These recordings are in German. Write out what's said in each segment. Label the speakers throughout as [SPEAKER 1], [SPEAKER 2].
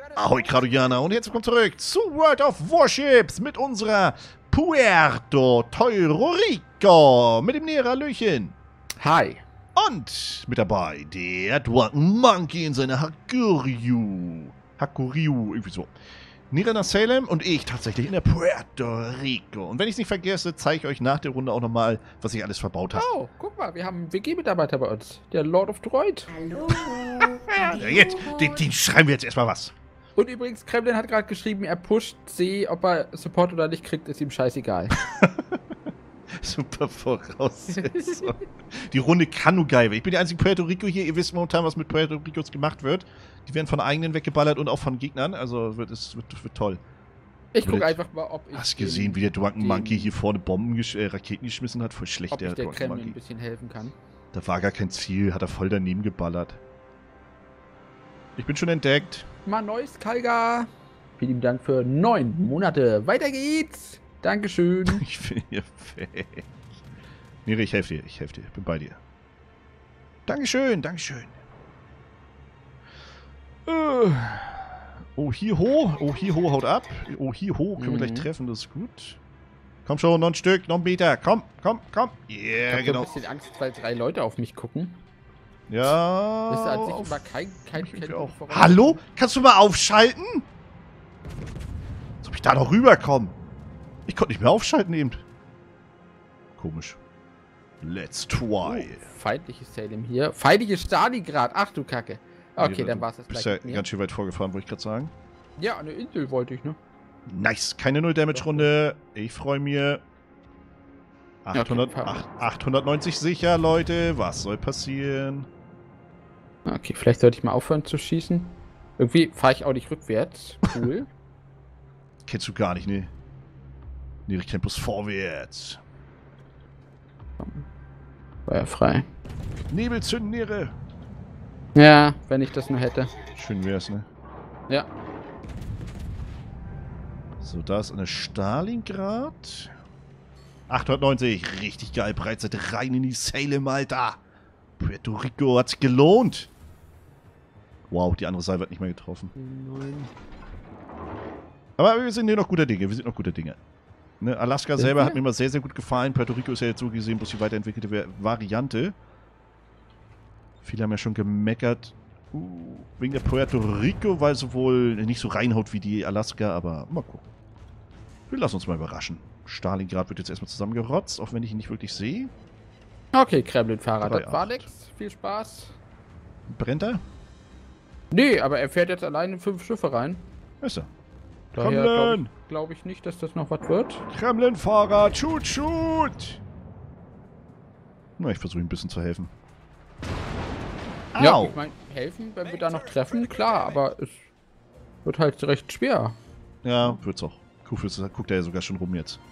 [SPEAKER 1] Ahoi Kradoianer und herzlich willkommen zurück zu World of Warships mit unserer Puerto Rico mit dem Nera Hallöchen.
[SPEAKER 2] Hi.
[SPEAKER 1] Und mit dabei der Drunken Monkey in seiner Hakuryu, irgendwie so. Nera nach Salem und ich tatsächlich in der Puerto Rico. Und wenn ich es nicht vergesse, zeige ich euch nach der Runde auch nochmal, was ich alles verbaut habe.
[SPEAKER 2] Oh, guck mal, wir haben einen WG-Mitarbeiter bei uns. Der Lord of Droid.
[SPEAKER 3] Hallo.
[SPEAKER 1] Ja, jetzt, den schreiben wir jetzt erstmal was.
[SPEAKER 2] Und übrigens, Kremlin hat gerade geschrieben, er pusht C, ob er Support oder nicht kriegt, ist ihm scheißegal.
[SPEAKER 1] Super Voraussetzung. Die Runde kann nur geil werden. Ich bin der einzige Puerto Rico hier. Ihr wisst momentan, was mit Puerto Ricos gemacht wird. Die werden von eigenen weggeballert und auch von Gegnern. Also wird toll.
[SPEAKER 2] Ich gucke einfach mal, ob ich.
[SPEAKER 1] Hast gesehen, wie der Drunken Monkey hier vorne Raketen geschmissen hat? Voll schlecht,
[SPEAKER 2] ob
[SPEAKER 1] der
[SPEAKER 2] ich der
[SPEAKER 1] Drunken
[SPEAKER 2] Kremlin
[SPEAKER 1] Monkey.
[SPEAKER 2] ein bisschen helfen kann.
[SPEAKER 1] Da war gar kein Ziel. Hat er voll daneben geballert. Ich bin schon entdeckt.
[SPEAKER 2] Mal neues, Kalga. Vielen Dank für 9 Monate. Weiter geht's. Dankeschön.
[SPEAKER 1] Ich bin hier weg. Nee, ich helfe dir. Ich bin bei dir. Dankeschön, Dankeschön. Oh, hier hoch. Oh, hier hoch, haut ab. Oh, hier hoch. Können wir gleich treffen, das ist gut. Komm schon, noch ein Stück, noch ein Meter. Komm. Yeah,
[SPEAKER 2] Ich
[SPEAKER 1] genau.
[SPEAKER 2] habe ein bisschen Angst, weil 3 Leute auf mich gucken.
[SPEAKER 1] Ja.
[SPEAKER 2] Das ist an sich immer kein
[SPEAKER 1] auch. Hallo? Kannst du mal aufschalten? Als ob ich da noch rüberkomme. Ich konnte nicht mehr aufschalten eben. Komisch. Let's try.
[SPEAKER 2] Feindliches Salem hier. Feindliches Stalingrad. Ach du Kacke. Okay,
[SPEAKER 1] Ja,
[SPEAKER 2] dann war es das
[SPEAKER 1] bist
[SPEAKER 2] gleich
[SPEAKER 1] ja
[SPEAKER 2] mit mir.
[SPEAKER 1] ganz schön weit vorgefahren, wollte ich gerade sagen.
[SPEAKER 2] Ja, eine Insel wollte ich, ne?
[SPEAKER 1] Nice. Keine Null-Damage-Runde. Ich freue mich. 890 sicher, Leute. Was soll passieren?
[SPEAKER 2] Okay, vielleicht sollte ich mal aufhören zu schießen. Irgendwie fahre ich auch nicht rückwärts. Cool.
[SPEAKER 1] Kennst du gar nicht, ne? Nee, ich kenn bloß vorwärts.
[SPEAKER 2] War ja frei.
[SPEAKER 1] Nebelzündniere.
[SPEAKER 2] Ja, wenn ich das nur hätte.
[SPEAKER 1] Schön wär's, ne?
[SPEAKER 2] Ja.
[SPEAKER 1] So, da ist eine Stalingrad. 890, richtig geil. Breitseite rein in die Salem, Alter. Puerto Rico hat's gelohnt. Wow, die andere Seite wird nicht mehr getroffen.
[SPEAKER 2] 9.
[SPEAKER 1] Aber wir sind hier noch guter Dinge. Ne, Alaska selber hat mir immer sehr, sehr gut gefallen. Puerto Rico ist ja jetzt so gesehen bloß die weiterentwickelte Variante. Viele haben ja schon gemeckert wegen der Puerto Rico, weil sie wohl nicht so reinhaut wie die Alaska, aber mal gucken. Wir lassen uns mal überraschen. Stalingrad wird jetzt erstmal zusammengerotzt, auch wenn ich ihn nicht wirklich sehe.
[SPEAKER 2] Okay, Kremlin-Fahrer, das
[SPEAKER 1] 3,8.
[SPEAKER 2] war nix. Viel Spaß.
[SPEAKER 1] Brennt er?
[SPEAKER 2] Nee, aber er fährt jetzt allein in 5 Schiffe rein.
[SPEAKER 1] Ist er.
[SPEAKER 2] Daher
[SPEAKER 1] Kremlin!
[SPEAKER 2] glaube ich nicht, dass das noch was wird.
[SPEAKER 1] Kremlin-Fahrer, shoot! Na, ich versuche ihm ein bisschen zu helfen.
[SPEAKER 2] Ja,
[SPEAKER 1] Au!
[SPEAKER 2] ich meine, helfen, wenn wir da noch treffen, klar, aber es wird halt recht schwer.
[SPEAKER 1] Ja, wird's auch. Guckt er ja sogar schon rum jetzt.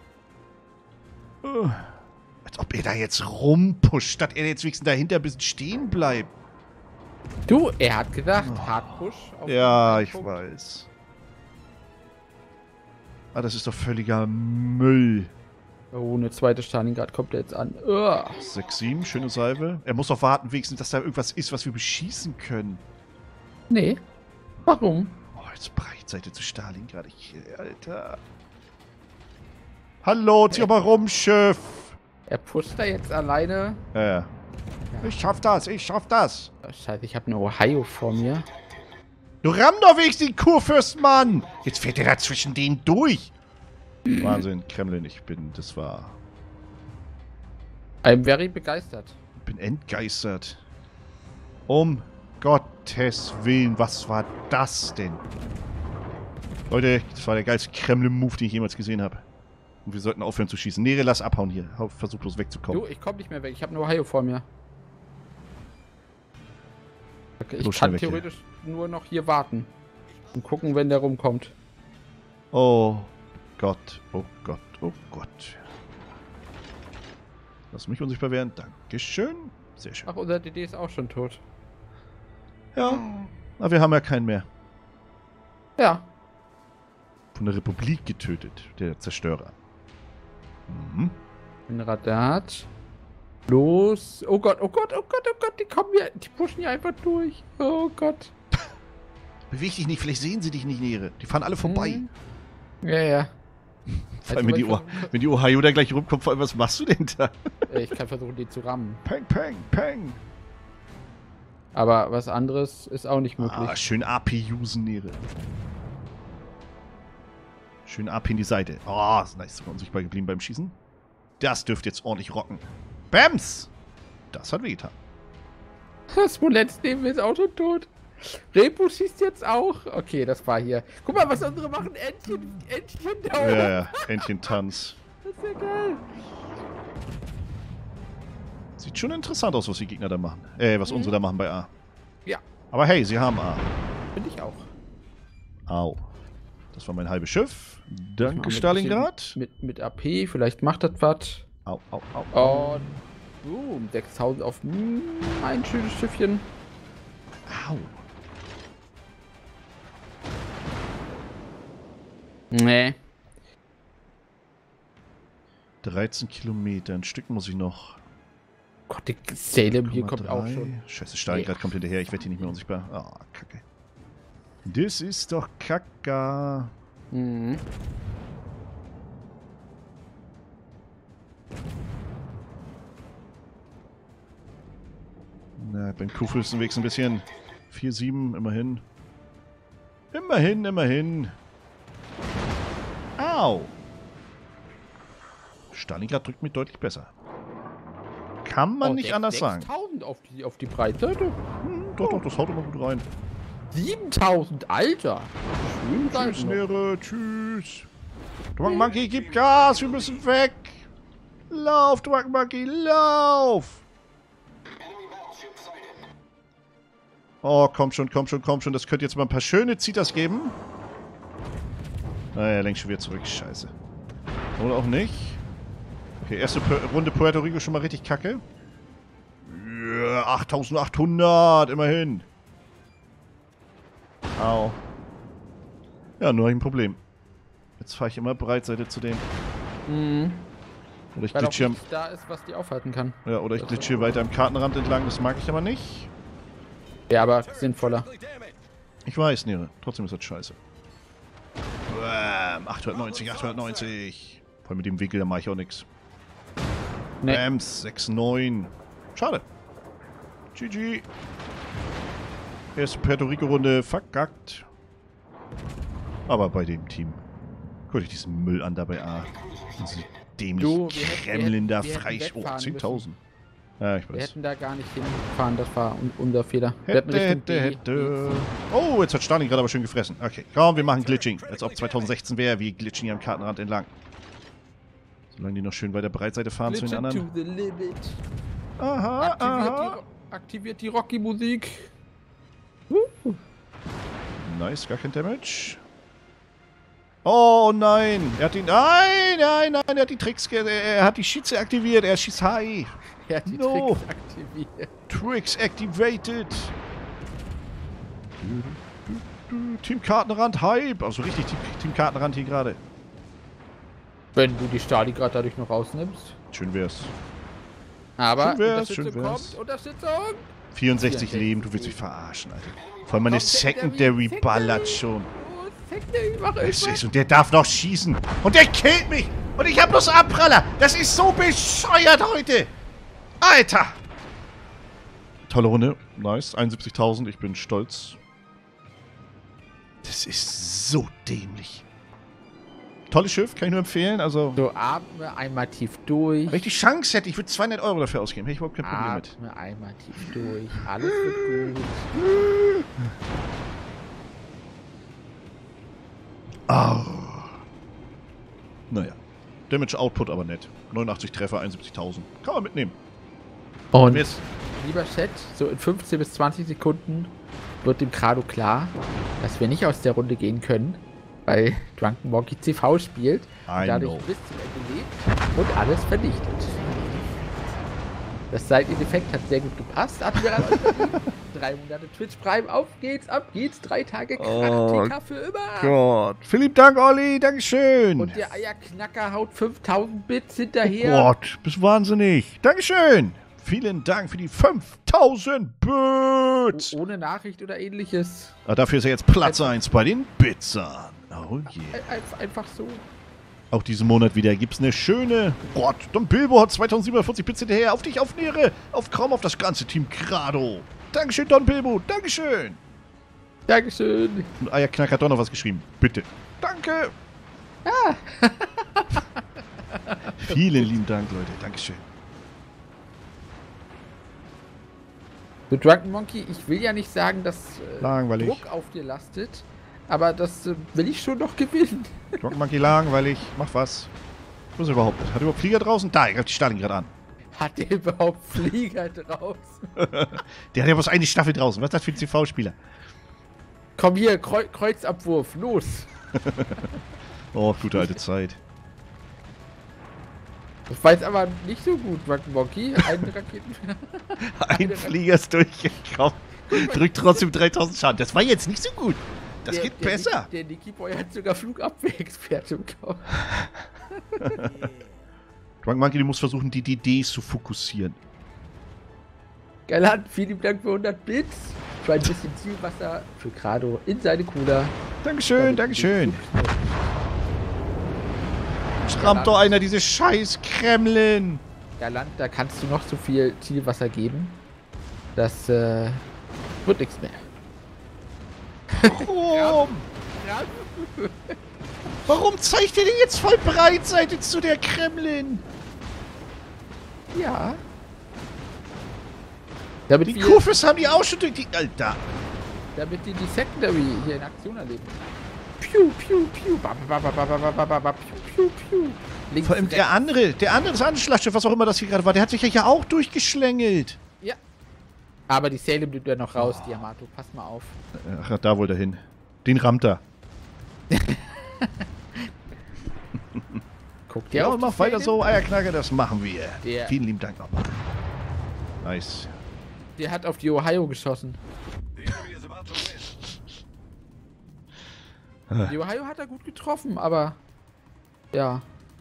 [SPEAKER 1] Als ob er da jetzt rumpusht, statt er jetzt wenigstens dahinter ein bisschen stehen bleibt.
[SPEAKER 2] Du, er hat gesagt, Hardpush. auf
[SPEAKER 1] Ja,
[SPEAKER 2] den
[SPEAKER 1] ich
[SPEAKER 2] Punkt.
[SPEAKER 1] weiß. Ah, das ist doch völliger Müll.
[SPEAKER 2] Oh, eine zweite Stalingrad kommt er jetzt an. Uah.
[SPEAKER 1] 6, 7, schöne Salve. Er muss doch warten, wenigstens, dass da irgendwas ist, was wir beschießen können.
[SPEAKER 2] Nee. Warum?
[SPEAKER 1] Oh, jetzt Breitseite zu Stalingrad. Alter. Hallo, zieh doch mal rum, Schiff.
[SPEAKER 2] Er pusht da jetzt alleine.
[SPEAKER 1] Ja. Ich schaff das.
[SPEAKER 2] Oh, Scheiße, ich habe eine Ohio vor mir.
[SPEAKER 1] Du ramm doch wenigstens den Kurfürstmann! Jetzt fährt er da zwischen denen durch! Wahnsinn, Kremlin, das war...
[SPEAKER 2] I'm very begeistert.
[SPEAKER 1] Ich bin entgeistert. Um Gottes Willen, was war das denn? Leute, das war der geilste Kremlin-Move, den ich jemals gesehen habe. Und wir sollten aufhören zu schießen. Nere, lass abhauen hier. Versuch bloß wegzukommen.
[SPEAKER 2] Du, ich komme nicht mehr weg. Ich habe eine Ohio vor mir. Okay,
[SPEAKER 1] So
[SPEAKER 2] ich
[SPEAKER 1] schnell
[SPEAKER 2] kann
[SPEAKER 1] weg hier.
[SPEAKER 2] theoretisch nur noch hier warten. Und gucken, wenn der rumkommt.
[SPEAKER 1] Oh Gott, oh Gott, oh Gott. Lass mich unsichtbar werden. Dankeschön. Sehr schön.
[SPEAKER 2] Ach, unser DD ist auch schon tot.
[SPEAKER 1] Ja, aber wir haben ja keinen mehr.
[SPEAKER 2] Ja.
[SPEAKER 1] Von der Republik getötet, der Zerstörer. Mhm.
[SPEAKER 2] Ein Radat. Los. Oh Gott, oh Gott, oh Gott, oh Gott. Die kommen hier. Die pushen hier einfach durch. Oh Gott.
[SPEAKER 1] Beweg dich nicht, vielleicht sehen sie dich nicht, Nere. Die fahren alle vorbei.
[SPEAKER 2] Ja, ja.
[SPEAKER 1] Vor allem, wenn die Ohio da gleich rumkommt, vor allem, was machst du denn da?
[SPEAKER 2] Ich kann versuchen, die zu rammen.
[SPEAKER 1] Peng, peng, peng.
[SPEAKER 2] Aber was anderes ist auch nicht möglich.
[SPEAKER 1] Ah, schön AP usen, Nere. Schön AP in die Seite. Oh, ist nice. Sogar unsichtbar geblieben beim Schießen. Das dürfte jetzt ordentlich rocken. Bams! Das hat wehgetan.
[SPEAKER 2] Smolensk neben mir ist auch schon tot. Repo schießt jetzt auch. Okay, das war hier. Guck mal, was unsere machen. Entchen da.
[SPEAKER 1] Ja, ja. Entchen-Tanz.
[SPEAKER 2] Das ist ja geil.
[SPEAKER 1] Sieht schon interessant aus, was die Gegner da machen. Was unsere da machen bei A.
[SPEAKER 2] Ja.
[SPEAKER 1] Aber hey, sie haben A.
[SPEAKER 2] Finde ich auch.
[SPEAKER 1] Au. Das war mein halbes Schiff. Danke,
[SPEAKER 2] Mit
[SPEAKER 1] Stalingrad.
[SPEAKER 2] Mit AP, vielleicht macht das was.
[SPEAKER 1] Au, au, au.
[SPEAKER 2] Und boom, 6000 auf ein schönes Schiffchen.
[SPEAKER 1] Au.
[SPEAKER 2] Nee.
[SPEAKER 1] 13 Kilometer. Ein Stück muss ich noch.
[SPEAKER 2] Gott, die Salem hier kommt auch schon.
[SPEAKER 1] Scheiße, Stalingrad kommt hinterher. Ich werde hier nicht mehr unsichtbar. Ah, kacke. Das ist doch kacke.
[SPEAKER 2] Mhm.
[SPEAKER 1] Na, beim Kuhfürstenweg ein bisschen. 4-7, immerhin. Immerhin, immerhin. Au. Stalingrad drückt mich deutlich besser. Kann man nicht anders sagen.
[SPEAKER 2] 6000 auf die Breitseite.
[SPEAKER 1] Doch, das haut immer gut rein.
[SPEAKER 2] 7000, Alter.
[SPEAKER 1] Tschüss, Nere, tschüss. Drunk Monkey, gib Gas, wir müssen weg. Lauf, Drunk Monkey, lauf. Oh, komm schon, komm schon, komm schon. Das könnte jetzt mal ein paar schöne Zitas geben. Naja, lenk schon wieder zurück. Scheiße. Oder auch nicht. Okay, erste Runde Puerto Rico schon mal richtig kacke. Ja, 8800, immerhin. Au. Ja, nur ein Problem. Jetzt fahre ich immer Breitseite zu dem.
[SPEAKER 2] Mhm.
[SPEAKER 1] Oder ich
[SPEAKER 2] Weil auch
[SPEAKER 1] glitsche
[SPEAKER 2] nichts da ist, was die aufhalten kann.
[SPEAKER 1] ja, oder ich glitsche weiter am Kartenrand entlang. Das mag ich aber nicht.
[SPEAKER 2] Ja, aber sinnvoller.
[SPEAKER 1] Ich weiß, Nere. Trotzdem ist das scheiße. 890, 890. Vor allem mit dem Winkel, da mache ich auch nichts.
[SPEAKER 2] Nee.
[SPEAKER 1] Bams, 6-9. Schade. GG. Erste Puerto Rico-Runde verkackt. Aber bei dem Team. Guck euch diesen Müll an dabei. Diese dämlichen Kremlin da frei. Oh, 10.000. Ja, ich weiß.
[SPEAKER 2] Wir hätten da gar nicht hinfahren, das war unser Fehler.
[SPEAKER 1] Hätte. Oh, jetzt hat Stalingrad aber schön gefressen. Okay, komm, wir machen Glitching. Als ob 2016 wäre, wir glitschen hier am Kartenrand entlang. Solange die noch schön weiter Breitseite fahren zu den anderen.
[SPEAKER 2] To the limit.
[SPEAKER 1] Aha, aha.
[SPEAKER 2] Aktiviert die Rocky-Musik.
[SPEAKER 1] Nice, gar kein Damage. Oh nein, er hat ihn. Nein, nein, nein, er hat die Tricks. Er hat die Schütze aktiviert. Er schießt high.
[SPEAKER 2] Er hat die Tricks aktiviert.
[SPEAKER 1] Tricks activated. Team Kartenrand Hype. Also richtig Team Kartenrand hier gerade.
[SPEAKER 2] Wenn du die Stalingrad dadurch noch rausnimmst.
[SPEAKER 1] Schön wär's.
[SPEAKER 2] Aber
[SPEAKER 1] schön wär's,
[SPEAKER 2] Unterstützung kommt. Unterstützung.
[SPEAKER 1] 64 Leben, du willst mich verarschen, Alter. Vor allem meine Secondary ballert schon. Und der darf noch schießen. Und der killt mich. Und ich hab bloß Abpraller. Das ist so bescheuert heute. Alter. Tolle Runde. Nice. 71.000. Ich bin stolz. Das ist so dämlich. Tolles Schiff. Kann ich nur empfehlen. Also,
[SPEAKER 2] so, atme einmal tief durch.
[SPEAKER 1] wenn ich die Chance hätte, ich würde 200 € dafür ausgeben. Hätte ich überhaupt kein Problem mit.
[SPEAKER 2] Atme einmal tief durch. Alles wird gut.
[SPEAKER 1] Oh. Naja. Damage Output aber nett. 89 Treffer, 71.000. Kann man mitnehmen.
[SPEAKER 2] Und
[SPEAKER 1] jetzt,
[SPEAKER 2] lieber Chat, so in 15 bis 20 Sekunden wird dem Grado klar, dass wir nicht aus der Runde gehen können, weil Drunken Monkey CV spielt und dadurch bis zum Ende lebt und alles vernichtet. Das Side-Effekt hat sehr gut gepasst. Admiral 3 Monate Twitch Prime, auf geht's, ab geht's, 3 Tage TK für immer.
[SPEAKER 1] Gott. Vielen Dank, Olli, Dankeschön.
[SPEAKER 2] Und der Eierknacker haut 5000 Bits hinterher.
[SPEAKER 1] Oh Gott, bist wahnsinnig. Dankeschön. Vielen Dank für die 5000 Bits.
[SPEAKER 2] Ohne Nachricht oder ähnliches.
[SPEAKER 1] Dafür ist er jetzt Platz 1 bei den Bitzern. Oh yeah.
[SPEAKER 2] Einfach so.
[SPEAKER 1] Auch diesen Monat wieder gibt's eine schöne... Gott, Don Bilbo hat 2740 Bits hinterher. Auf dich, auf Nere, auf Krom, auf das ganze Team Grado. Dankeschön, Don Bilbo. Dankeschön.
[SPEAKER 2] Dankeschön.
[SPEAKER 1] Und Eierknack hat doch noch was geschrieben. Bitte. Danke.
[SPEAKER 2] Ja.
[SPEAKER 1] Vielen lieben Dank, Leute. Dankeschön.
[SPEAKER 2] So, Drunken Monkey, ich will ja nicht sagen, dass
[SPEAKER 1] Langweilig.
[SPEAKER 2] Druck auf dir lastet, aber das will ich schon noch gewinnen.
[SPEAKER 1] Drunken Monkey langweilig. Mach was. Was überhaupt? Hat er überhaupt Flieger draußen? Da, ich greift die Stalin gerade an.
[SPEAKER 2] Hat der überhaupt Flieger draußen?
[SPEAKER 1] Der hat ja bloß eine Staffel draußen. Was ist das für ein CV-Spieler?
[SPEAKER 2] Komm hier, Kreuzabwurf, los.
[SPEAKER 1] Oh, gute alte Zeit.
[SPEAKER 2] Das war jetzt aber nicht so gut, Drunken Monkey.
[SPEAKER 1] Ein Flieger ist durchgekommen. Drückt trotzdem 3000 Schaden. Das war jetzt nicht so gut. Das geht besser.
[SPEAKER 2] Der Nicky Boy hat sogar Flugabwehrexperte bekommen.
[SPEAKER 1] Drunken Monkey, du musst versuchen, die DDs zu fokussieren.
[SPEAKER 2] Galant, vielen Dank für 100 Bits. Für ein bisschen Zielwasser für Grado in seine Cooler.
[SPEAKER 1] Dankeschön, Dankeschön. Schrammt doch einer diese scheiß Kremlin.
[SPEAKER 2] Galant, da kannst du noch so viel Zielwasser geben. Das wird nichts mehr.
[SPEAKER 1] Warum?
[SPEAKER 2] Ja.
[SPEAKER 1] Warum zeigt ihr denn jetzt voll Breitseite zu der Kremlin?
[SPEAKER 2] Ja. Damit
[SPEAKER 1] die Kufis haben die auch schon durch die... Alter.
[SPEAKER 2] Damit die Secondary hier in Aktion erleben. Piu, piu, piu. Piu, piu, piu.
[SPEAKER 1] Vor allem der andere, das andere Schlachtschiff, was auch immer das hier gerade war, der hat sich ja hier auch durchgeschlängelt.
[SPEAKER 2] Ja. Aber die Salem nimmt ja noch raus, die Yamato. Pass mal auf.
[SPEAKER 1] Ach, da wohl dahin. Den rammt er.
[SPEAKER 2] Guck dir
[SPEAKER 1] Ja,
[SPEAKER 2] auf,
[SPEAKER 1] und mach weiter so, Eierknacker, das machen wir.
[SPEAKER 2] Der
[SPEAKER 1] Vielen lieben Dank nochmal. Nice.
[SPEAKER 2] Der hat auf die Ohio geschossen. Die Ohio hat er gut getroffen, aber... Ja.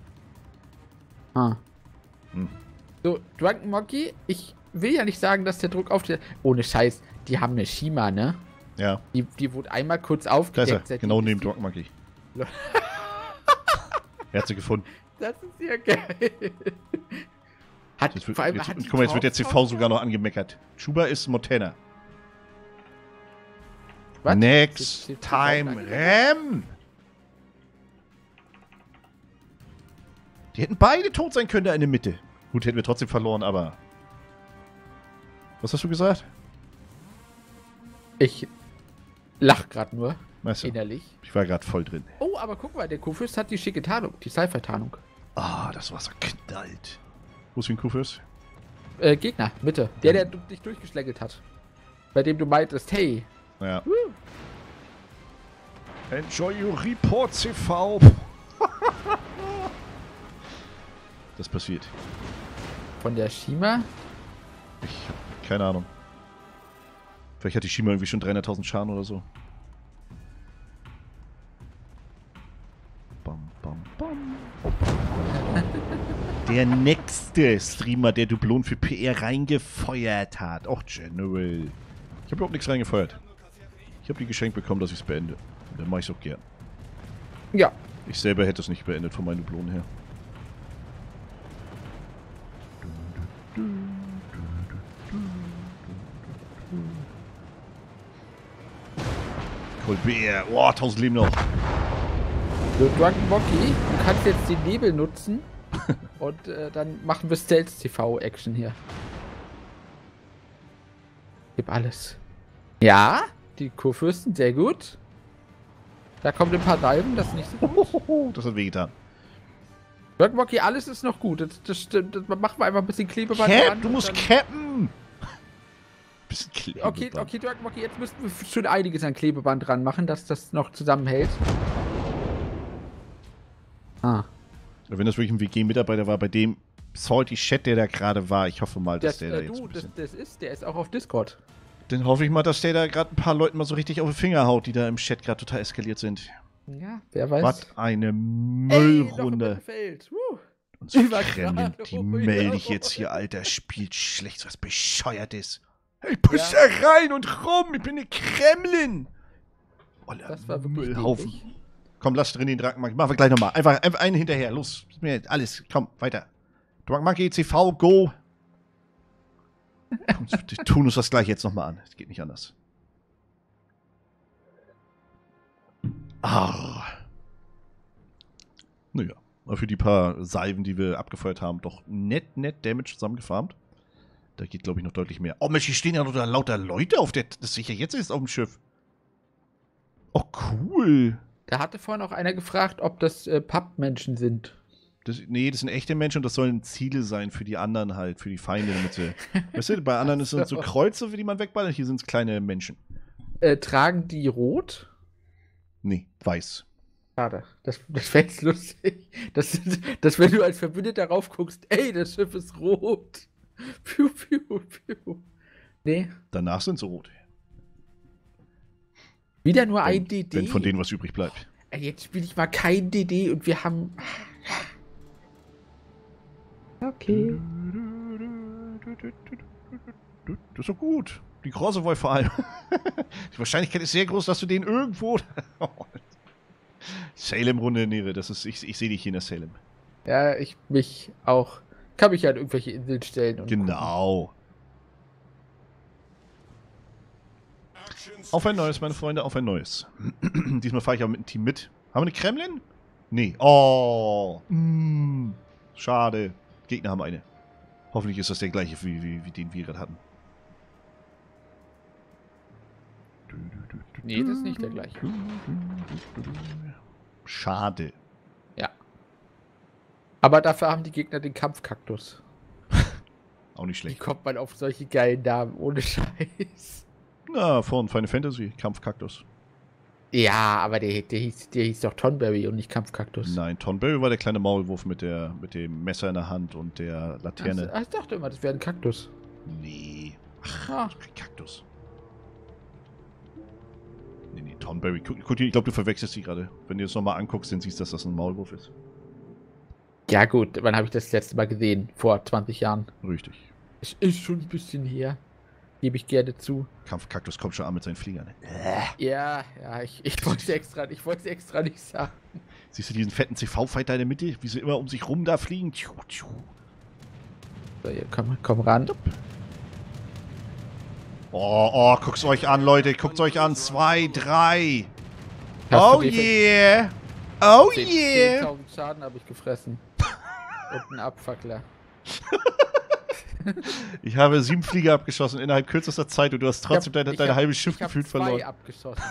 [SPEAKER 2] So, Drunken Monkey, ich will ja nicht sagen, dass der Druck auf der... Ohne Scheiß, die haben eine Shima, ne?
[SPEAKER 1] Ja.
[SPEAKER 2] Die wurde einmal kurz
[SPEAKER 1] Da
[SPEAKER 2] aufgedeckt.
[SPEAKER 1] ist er, genau neben Drunken Monkey. Er hat sie gefunden.
[SPEAKER 2] Das ist ja geil.
[SPEAKER 1] Guck mal, jetzt wird der CV sogar noch angemeckert. Chuba ist Montana.
[SPEAKER 2] Was?
[SPEAKER 1] Next time Rem! Die hätten beide tot sein können da in der Mitte. Gut, hätten wir trotzdem verloren, aber... Was hast du gesagt?
[SPEAKER 2] Ich lach gerade nur.
[SPEAKER 1] Weißt du,
[SPEAKER 2] innerlich.
[SPEAKER 1] ich war gerade voll drin.
[SPEAKER 2] Oh, aber guck mal, der Kufus hat die schicke Tarnung, die Sci-Fi-Tarnung.
[SPEAKER 1] Ah, das Wasser knallt. Wo ist ein Kufus?
[SPEAKER 2] Gegner, Mitte. Der dich durchgeschlägelt hat. Bei dem du meintest, hey.
[SPEAKER 1] Ja. Enjoy your report, CV. Das passiert.
[SPEAKER 2] Von der Shima?
[SPEAKER 1] Ich hab keine Ahnung. Vielleicht hat die Shima irgendwie schon 300.000 Schaden oder so. Bam, bam, bam. Der nächste Streamer, der Dublon für PR reingefeuert hat. Och, General. Ich habe überhaupt nichts reingefeuert. Ich habe die geschenkt bekommen, dass ich es beende. Und dann mache ich es auch gern.
[SPEAKER 2] Ja.
[SPEAKER 1] Ich selber hätte es nicht beendet von meinen Dublonen her. Colbert. Oh, 1000 Leben noch.
[SPEAKER 2] So, Drunken Monkey, du kannst jetzt den Nebel nutzen. Und dann machen wir Stealth-TV-Action hier. Gib alles. Ja, die Kurfürsten, sehr gut. Da kommt ein paar Salben, das ist nicht so gut.
[SPEAKER 1] Das hat wehgetan.
[SPEAKER 2] Drunken Monkey, alles ist noch gut. Das stimmt. Das machen wir einfach ein bisschen Klebeband
[SPEAKER 1] dran. Du musst cappen! Bisschen
[SPEAKER 2] Klebeband. Okay, Drunken Monkey, jetzt müssten wir schon einiges an Klebeband dran machen, dass das noch zusammenhält. Ah.
[SPEAKER 1] Wenn das wirklich ein WG-Mitarbeiter war, bei dem Salty Chat, der da gerade war, ich hoffe mal, dass der da jetzt
[SPEAKER 2] der ist auch auf Discord.
[SPEAKER 1] Dann hoffe ich mal, dass der da gerade ein paar Leuten mal so richtig auf den Finger haut, die da im Chat gerade total eskaliert sind.
[SPEAKER 2] Ja, wer weiß.
[SPEAKER 1] Was eine Müllrunde. Und so Kremlin, die melde ich jetzt hier, Alter. Spielt schlecht, was Bescheuertes. Hey, push da rein und rum. Ich bin eine Kremlin. Oller
[SPEAKER 2] Das war wirklich
[SPEAKER 1] Müllhaufen.
[SPEAKER 2] dämlich.
[SPEAKER 1] Komm, lass drin den Drachenmonkey. Machen wir gleich nochmal. Einfach einen hinterher. Los. Alles. Komm, weiter. Drachenmonkey, CV, go. Komm, die tun uns das gleich jetzt nochmal an. Es geht nicht anders. Ah. Naja. Für die paar Salven, die wir abgefeuert haben, doch nett Damage zusammengefarmt. Da geht, glaube ich, noch deutlich mehr. Oh Mensch, hier stehen ja noch lauter Leute auf der... Das sehe ich ja jetzt erst auf dem Schiff. Oh, cool.
[SPEAKER 2] Da hatte vorhin auch einer gefragt, ob das Pappmenschen sind.
[SPEAKER 1] Nee, das sind echte Menschen und das sollen Ziele sein für die anderen halt, für die Feinde. Damit sie, weißt du, bei anderen sind so Kreuze, für die man wegballert. Hier sind es kleine Menschen.
[SPEAKER 2] Tragen die rot?
[SPEAKER 1] Nee, weiß.
[SPEAKER 2] Schade. Das wäre jetzt lustig. Das, wenn du als Verbündeter darauf guckst, ey, das Schiff ist rot. Piu, piu, piu. Nee.
[SPEAKER 1] Danach sind sie rot.
[SPEAKER 2] Wieder nur ein DD.
[SPEAKER 1] Wenn von denen was übrig bleibt.
[SPEAKER 2] Jetzt spiele ich mal kein DD und wir haben... Okay.
[SPEAKER 1] Das ist doch gut. Die große Wolf vor allem. Die Wahrscheinlichkeit ist sehr groß, dass du den irgendwo... Salem-Runde, Nere, das ist, ich sehe dich hier in der Salem.
[SPEAKER 2] Ja, mich auch. Kann mich an irgendwelche Inseln stellen. Und
[SPEAKER 1] genau. Gucken. Auf ein neues, meine Freunde, auf ein neues. Diesmal fahre ich auch mit dem Team mit. Haben wir eine Kremlin? Nee. Oh. Schade. Gegner haben eine. Hoffentlich ist das der gleiche, wie den wir gerade hatten.
[SPEAKER 2] Nee, das ist nicht der gleiche.
[SPEAKER 1] Schade.
[SPEAKER 2] Ja. Aber dafür haben die Gegner den Kampfkaktus.
[SPEAKER 1] Auch nicht
[SPEAKER 2] Wie
[SPEAKER 1] schlecht.
[SPEAKER 2] kommt man auf solche geilen Namen? Ohne Scheiß.
[SPEAKER 1] Na, von Final Fantasy, Kampfkaktus.
[SPEAKER 2] Ja, aber der hieß doch Tonberry und nicht Kampfkaktus.
[SPEAKER 1] Nein, Tonberry war der kleine Maulwurf mit dem Messer in der Hand und der Laterne.
[SPEAKER 2] Ich dachte immer, das wäre ein Kaktus.
[SPEAKER 1] Nee. Ach, kein Kaktus. Nee, Tonberry. Guck, ich glaube, du verwechselst die gerade. Wenn du es nochmal anguckst, dann siehst du, dass das ein Maulwurf ist.
[SPEAKER 2] Ja gut, wann habe ich das letzte Mal gesehen? Vor 20 Jahren.
[SPEAKER 1] Richtig.
[SPEAKER 2] Es ist schon ein bisschen her. Gebe ich gerne zu.
[SPEAKER 1] Kampfkaktus kommt schon an mit seinen Fliegern.
[SPEAKER 2] Ja, ich wollte es extra nicht sagen.
[SPEAKER 1] Siehst du diesen fetten CV-Fighter in der Mitte? Wie sie immer um sich rum da fliegen?
[SPEAKER 2] So, hier, komm ran.
[SPEAKER 1] Oh, guckt's euch an, Leute. Guckt's euch an. 2, 3. Oh yeah. Oh yeah.
[SPEAKER 2] 10.000 Schaden habe ich gefressen. Und einen Abfackler.
[SPEAKER 1] Ich habe 7 Flieger abgeschossen innerhalb kürzester Zeit und du hast trotzdem dein halbes Schiff gefühlt verloren.
[SPEAKER 2] Ich habe 2 abgeschossen.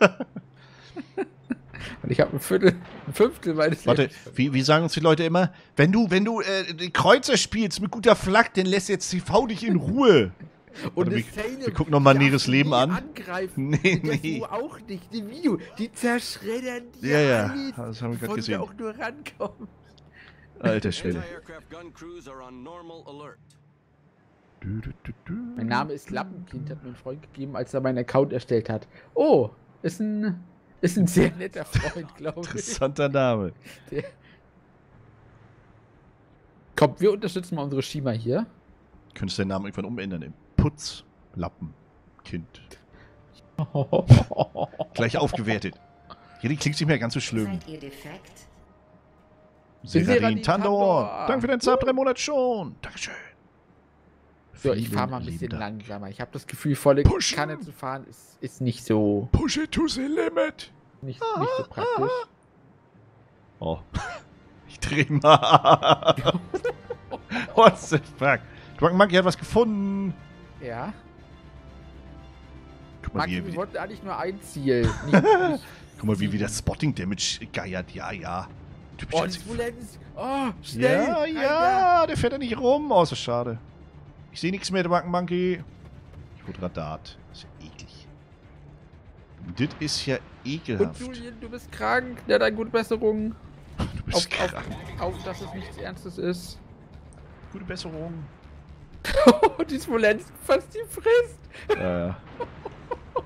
[SPEAKER 2] Und ich habe ein Fünftel meines
[SPEAKER 1] Lebens. Warte, wie sagen uns die Leute immer? Wenn du die Kreuzer spielst mit guter Flak, dann lässt jetzt CV dich in Ruhe.
[SPEAKER 2] Und
[SPEAKER 1] wir gucken nochmal Neres Leben an.
[SPEAKER 2] Angreifen.
[SPEAKER 1] Nee.
[SPEAKER 2] Du auch nicht. Die Video, die zerschreddern die
[SPEAKER 1] Ja, das haben wir gerade gesehen.
[SPEAKER 2] Wir auch nur rankommen.
[SPEAKER 1] Alter Schwede.
[SPEAKER 2] Mein Name ist Lappenkind, hat mir ein Freund gegeben, als er meinen Account erstellt hat. Oh, ist ein sehr netter Freund, glaube ich.
[SPEAKER 1] Interessanter Name.
[SPEAKER 2] Komm, wir unterstützen mal unsere Shima hier.
[SPEAKER 1] Könntest du den Namen irgendwann umändern in Putzlappenkind. Gleich aufgewertet. Ja, die klingt nicht mehr ganz so schlimm.
[SPEAKER 3] Seid ihr defekt?
[SPEAKER 1] Seradin Tandor. Danke für den Sub, 3 Monate schon. Dankeschön.
[SPEAKER 2] So, ich fahre mal ein bisschen langsamer. Ich habe das Gefühl, volle Kanne zu fahren ist nicht so...
[SPEAKER 1] Push it to the limit.
[SPEAKER 2] Nicht so praktisch.
[SPEAKER 1] Oh. Ich dreh mal. What the fuck? Drunken hat was gefunden.
[SPEAKER 2] Ja.
[SPEAKER 1] Guck mal,
[SPEAKER 2] wir wollten eigentlich nur ein Ziel.
[SPEAKER 1] Guck mal, wie das Spotting Damage geiert. Ja.
[SPEAKER 2] Typisch Smolensk. Oh, schnell.
[SPEAKER 1] Ja, der fährt ja nicht rum. Oh, ist das schade. Ich sehe nichts mehr, der Monkey. Ich wurde Radat. Das ist ja eklig. Das ist ja ekelhaft.
[SPEAKER 2] Und Julian, du bist krank. Ja, dann gute Besserung.
[SPEAKER 1] Du bist krank.
[SPEAKER 2] Auf, dass es nichts Ernstes ist.
[SPEAKER 1] Gute Besserung.
[SPEAKER 2] Die Smolensk fast die frisst.
[SPEAKER 1] Ja.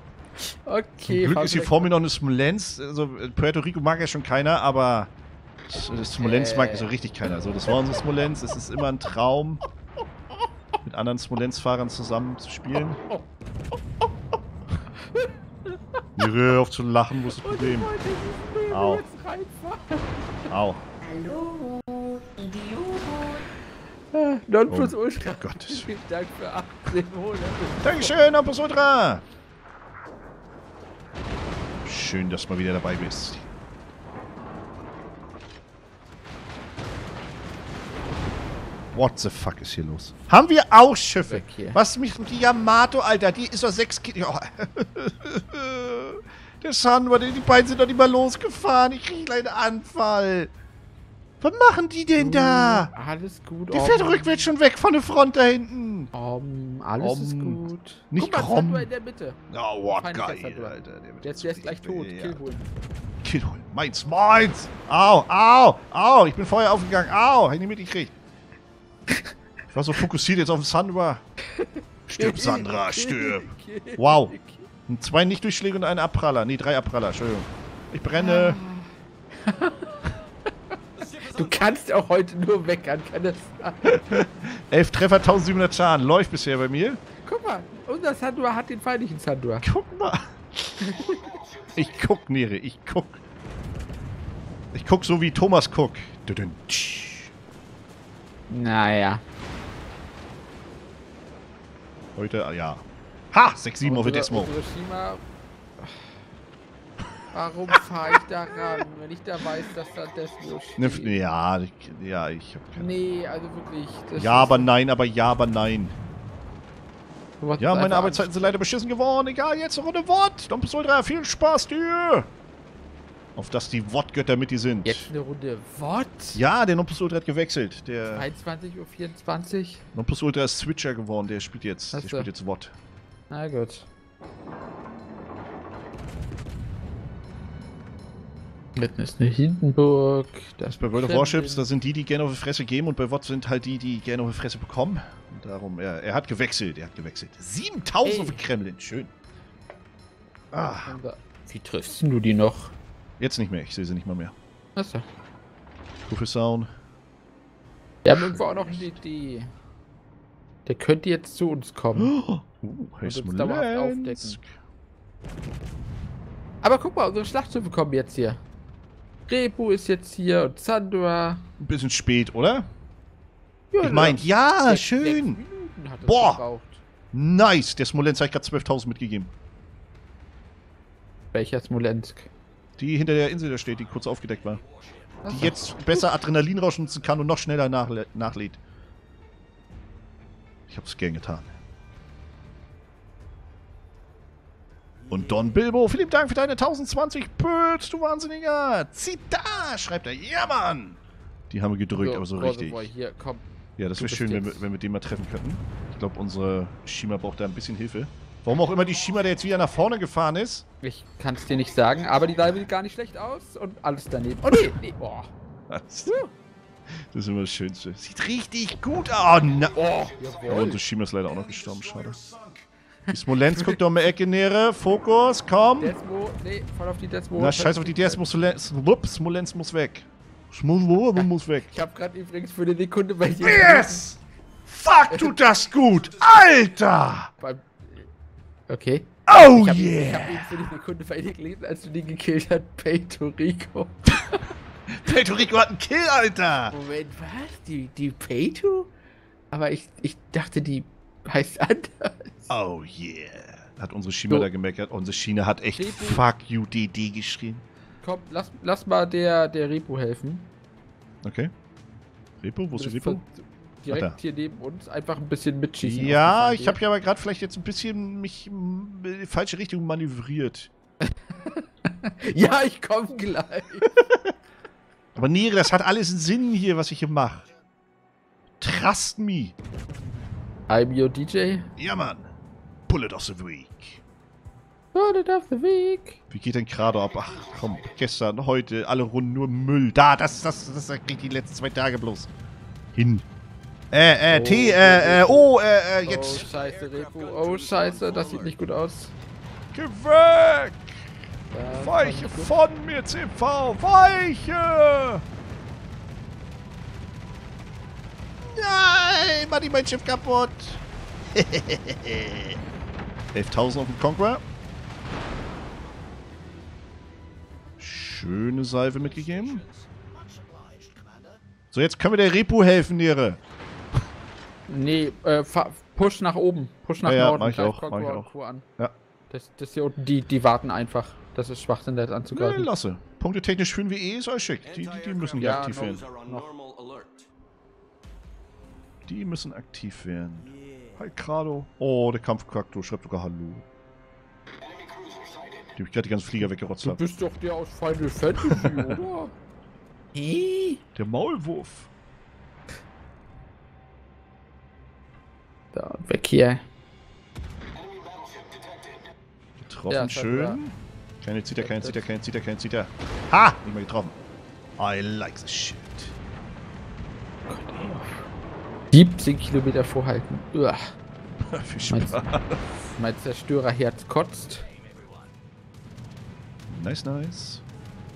[SPEAKER 2] Okay.
[SPEAKER 1] Zum Glück ist hier vor mir noch eine Smolensk. Also Puerto Rico mag ja schon keiner, aber Das Smolensk mag so richtig keiner. So, das war unser Smolensk. Es ist immer ein Traum, mit anderen Smolensk-Fahrern zusammen zu spielen. Hör auf zu lachen, wo ist das Problem? Au. Au.
[SPEAKER 3] Hallo, Idiot.
[SPEAKER 2] Nonplusultra.
[SPEAKER 1] Gottes
[SPEAKER 2] Vielen Dank für 18 Monate.
[SPEAKER 1] Dankeschön, Nonplusultra. Schön, dass du mal wieder dabei bist. What the fuck ist hier los? Haben wir auch Schiffe? Was mich die Yamato, Alter, die ist doch 6 Kilo. Der Sanwa, die beiden sind doch nicht mal losgefahren. Ich kriege einen Anfall. Was machen die denn da?
[SPEAKER 2] Alles gut.
[SPEAKER 1] Die fährt rückwärts schon weg von der Front da hinten.
[SPEAKER 2] Alles ist gut.
[SPEAKER 1] Nicht
[SPEAKER 2] Guck mal,
[SPEAKER 1] krumm.
[SPEAKER 2] Sanwa in der Mitte.
[SPEAKER 1] Oh, what
[SPEAKER 2] Fein,
[SPEAKER 1] geil,
[SPEAKER 2] der
[SPEAKER 1] Alter.
[SPEAKER 2] Der ist gleich tot.
[SPEAKER 1] Ja.
[SPEAKER 2] Kill holen.
[SPEAKER 1] Kill holen. Meins. Au, au, au. Ich bin vorher aufgegangen. Au, hab ich nicht mitgekriegt. Ich war so fokussiert jetzt auf den Sandra. Stirb, Sandra, stirb. Wow. 2 Nicht-Durchschläge und ein Abpraller. Nee, 3 Abpraller, Entschuldigung. Ich brenne.
[SPEAKER 2] Du kannst auch heute nur meckern, kann das sein?
[SPEAKER 1] 11 Treffer, 1700 Schaden. Läuft bisher bei mir.
[SPEAKER 2] Guck mal, unser Sandra hat den feindlichen Sandra.
[SPEAKER 1] Guck mal. Ich guck, Nere, ich guck. Ich guck so wie Thomas guck.
[SPEAKER 2] Naja.
[SPEAKER 1] Heute, ja. Ha! 6-7 auf der Desmo.
[SPEAKER 2] Warum fahre ich da ran, wenn ich da weiß, dass da Desmo steht?
[SPEAKER 1] Ja, ich hab keine...
[SPEAKER 2] Nee, also wirklich.
[SPEAKER 1] Ja, aber nein, aber ja, aber nein. Ja, meine Arbeitszeiten sind leider beschissen geworden. Egal, jetzt eine Runde Wort. Nonplusultra, viel Spaß dir. Auf dass die Wort-Götter mit dir sind.
[SPEAKER 2] Jetzt eine Runde What?
[SPEAKER 1] Ja, der Nonplusultra hat gewechselt. Der
[SPEAKER 2] 21:24 Uhr.
[SPEAKER 1] Nonplusultra ist Switcher geworden. Der spielt jetzt, Wort.
[SPEAKER 2] Na gut. Mitten ist eine Hindenburg.
[SPEAKER 1] Das bei World of Warships, da sind die gerne auf die Fresse geben und bei WoT sind halt die gerne auf die Fresse bekommen. Und darum, er hat gewechselt, 7000 auf Kremlin, schön. Ah.
[SPEAKER 2] Wie triffst du die noch?
[SPEAKER 1] Jetzt nicht mehr, ich sehe sie nicht mal mehr.
[SPEAKER 2] Achso.
[SPEAKER 1] Kufesaun.
[SPEAKER 2] Wir haben irgendwo auch noch eine Idee. Der könnte jetzt zu uns kommen.
[SPEAKER 1] Hey,
[SPEAKER 2] und uns dauerhaft aufdecken. Aber guck mal, unsere Schlachtschiffe kommen jetzt hier. Repu ist jetzt hier und Sandra.
[SPEAKER 1] Ein bisschen spät, oder?
[SPEAKER 2] Ja,
[SPEAKER 1] ich meine, ja,
[SPEAKER 2] 6
[SPEAKER 1] schön.
[SPEAKER 2] Minuten hat es
[SPEAKER 1] Boah,
[SPEAKER 2] gebraucht.
[SPEAKER 1] nice. Der Smolensk hat gerade 12.000 mitgegeben.
[SPEAKER 2] Welcher Smolensk?
[SPEAKER 1] Die hinter der Insel da steht, die kurz aufgedeckt war.
[SPEAKER 2] Achso.
[SPEAKER 1] Die jetzt besser Adrenalinrausch nutzen kann und noch schneller nachlädt. Ich hab's gern getan. Und Don Bilbo, vielen Dank für deine 1020 Pöls, du Wahnsinniger. Zita, schreibt er. Ja, Mann. Die haben wir gedrückt, aber so richtig.
[SPEAKER 2] Hier, komm.
[SPEAKER 1] Ja, das wäre schön, wenn wir den mal treffen könnten. Ich glaube, unsere Shima braucht da ein bisschen Hilfe. Warum auch immer die Shima, der jetzt wieder nach vorne gefahren ist.
[SPEAKER 2] Ich kann es dir nicht sagen, aber die Salbe sieht gar nicht schlecht aus und alles daneben. Oh nee, boah.
[SPEAKER 1] Das ist immer das Schönste. Sieht richtig gut aus. Oh,
[SPEAKER 2] jawohl.
[SPEAKER 1] unsere Shima ist leider auch noch gestorben, schade. Die Smolensk guckt doch um die Ecke, Nere. Fokus, komm.
[SPEAKER 2] Desmo, nee, voll auf die Desmo.
[SPEAKER 1] Na, scheiß auf die Desmo. Smolensk muss weg. Muss weg.
[SPEAKER 2] Ich hab gerade übrigens für eine Sekunde bei dir...
[SPEAKER 1] Yes! Fuck, tut das gut! Alter!
[SPEAKER 2] Okay.
[SPEAKER 1] Oh
[SPEAKER 2] ich
[SPEAKER 1] yeah!
[SPEAKER 2] hab eben für die Sekunde bei dir gelesen, als du den gekillt hast, Puerto Rico.
[SPEAKER 1] Puerto Rico hat einen Kill, Alter!
[SPEAKER 2] Moment, was? Die Puerto? Aber ich dachte, die heißt anders.
[SPEAKER 1] Oh yeah. Hat unsere Shima da gemeckert. Unsere Schiene hat echt Repo. Fuck you, DD geschrien.
[SPEAKER 2] Komm, lass mal der Repo helfen.
[SPEAKER 1] Okay. Repo? Wo ist der Repo?
[SPEAKER 2] Direkt hier neben uns. Einfach ein bisschen mitschießen.
[SPEAKER 1] Ja, ich habe ja aber gerade vielleicht jetzt ein bisschen mich in die falsche Richtung manövriert.
[SPEAKER 2] Ja, ich komm gleich.
[SPEAKER 1] Aber Nere, das hat alles einen Sinn hier, was ich hier mache. Trust me.
[SPEAKER 2] I'm your DJ.
[SPEAKER 1] Ja, Mann. Bullet of the Week.
[SPEAKER 2] Bullet of the Week.
[SPEAKER 1] Wie geht denn gerade ab? Ach, komm, gestern, heute, alle Runden nur Müll. Da, das kriegt die letzten 2 Tage bloß hin. Jetzt.
[SPEAKER 2] Oh, scheiße, Repo. Oh, scheiße, das sieht nicht gut aus.
[SPEAKER 1] Geh weg! Weiche von mir, CV! Weiche! Nein, mach ich mein Schiff kaputt. 11.000 auf dem Conqueror. Schöne Salve mitgegeben. So, jetzt können wir der Repu helfen, Nere.
[SPEAKER 2] Nee, push nach oben. Push nach
[SPEAKER 1] Ja,
[SPEAKER 2] Norden.
[SPEAKER 1] mach ich auch.
[SPEAKER 2] An.
[SPEAKER 1] Ja.
[SPEAKER 2] Das hier unten, die warten einfach. Das ist Schwachsinn, das
[SPEAKER 1] Nee,
[SPEAKER 2] anzugreifen.
[SPEAKER 1] lasse. Punktetechnisch führen wir ist alles schick. Die müssen nicht aktiv werden. Die müssen aktiv werden. Hi, Krado. Oh, der Kampfkraktor schreibt sogar Hallo. Die hab ich gerade die ganzen Flieger weggerotzt
[SPEAKER 2] Du
[SPEAKER 1] habe.
[SPEAKER 2] bist doch der aus Final Fantasy, oder?
[SPEAKER 1] Der Maulwurf.
[SPEAKER 2] Da, weg hier.
[SPEAKER 1] Getroffen,
[SPEAKER 2] Ja,
[SPEAKER 1] schön. Keine Ziter, kein Ziter, kein Ziter, kein Ziter. Ha! Nicht mehr getroffen. I like this shit.
[SPEAKER 2] 17 Kilometer vorhalten. Uah.
[SPEAKER 1] Viel Spaß.
[SPEAKER 2] Mein Zerstörerherz kotzt.
[SPEAKER 1] Nice, nice.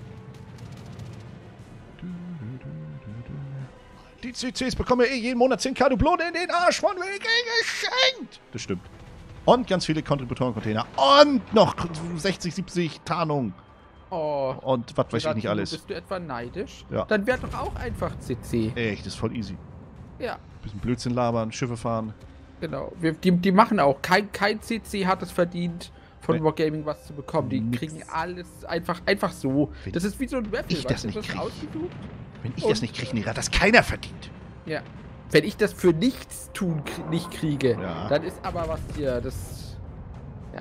[SPEAKER 1] Die CCs bekommen ja jeden Monat 10k Dublonen in den Arsch von wegen geschenkt. Das stimmt. Und ganz viele Kontributoren-Container. Und noch 60, 70 Tarnung.
[SPEAKER 2] Oh.
[SPEAKER 1] Und was weiß ich nicht alles.
[SPEAKER 2] Bist du etwa neidisch?
[SPEAKER 1] Ja.
[SPEAKER 2] Dann wär doch auch einfach CC.
[SPEAKER 1] Echt, das ist voll easy.
[SPEAKER 2] Ja,
[SPEAKER 1] Bisschen Blödsinn labern, Schiffe fahren.
[SPEAKER 2] genau. Die machen auch. Kein CC hat es verdient, von
[SPEAKER 1] Nee.
[SPEAKER 2] Wargaming was zu bekommen. Die
[SPEAKER 1] Nix.
[SPEAKER 2] kriegen alles einfach so.
[SPEAKER 1] Wenn
[SPEAKER 2] Das ist wie so ein Raffle,
[SPEAKER 1] ich das
[SPEAKER 2] weißt du,
[SPEAKER 1] nicht
[SPEAKER 2] das ist
[SPEAKER 1] krieg.
[SPEAKER 2] ausgesucht.
[SPEAKER 1] Wenn ich
[SPEAKER 2] Und-
[SPEAKER 1] das nicht kriege, Nera, das keiner verdient.
[SPEAKER 2] Ja. Wenn ich das für nichts tun nicht kriege,
[SPEAKER 1] Ja.
[SPEAKER 2] dann ist aber was hier, das... Ja.